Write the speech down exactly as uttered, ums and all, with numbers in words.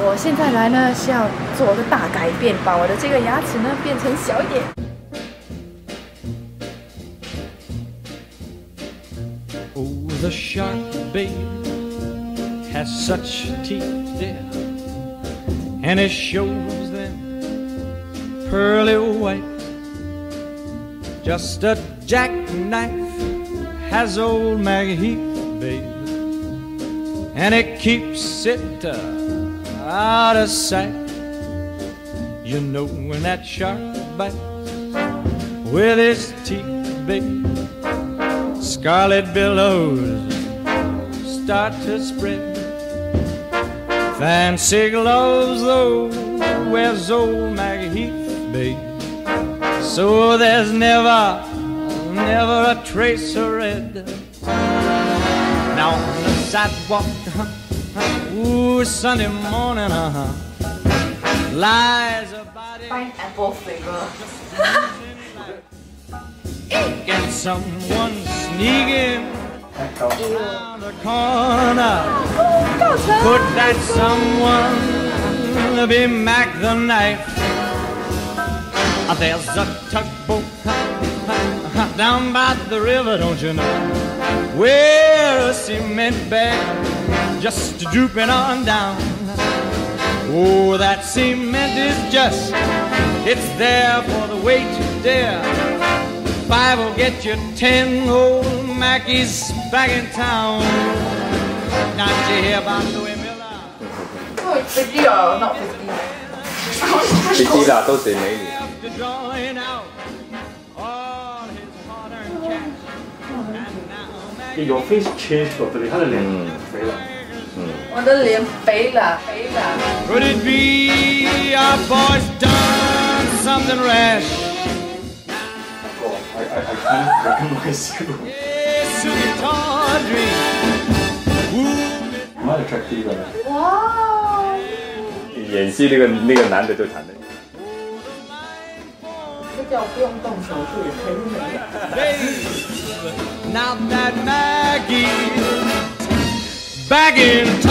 我现在来呢是要做个大改变，把我的这个牙齿呢变成小一点。 Oh, the shark babe has such teeth there, and it shows them pearly white. Just a jackknife has old Maggie Heath, babe, and it keeps it uh, out of sight. You know when that shark bites with his teeth, babe, scarlet billows start to spread. Fancy gloves, though, wears old Maggie Heath, babe, so there's never, never a trace of red. Now on the sidewalk, uh-huh, ooh, Sunday morning, uh-huh, lies a body, pineapple flavor. and someone sneaking around the corner. Could that someone be Mac the Knife? There's a tugboat down by the river, don't you know, where a cement bag just drooping on down. Oh, that cement is just, it's there for the weight to dare. Five will get you ten, old Mackie's back in town. Now did you hear about Louis Miller? Oh, it's fifty or not fifty? fifty 啦，都是美女。 Your face changed totally， 他的脸肥了。 嗯，我的脸肥了，肥了。 Could it be our boys done something rash? Oh, I I I can't recognize you. Not attractive 啊。 哇！ 演戏那个那个男的就谈的。 这叫不用动手术也可以美。 Now that Maggie's back in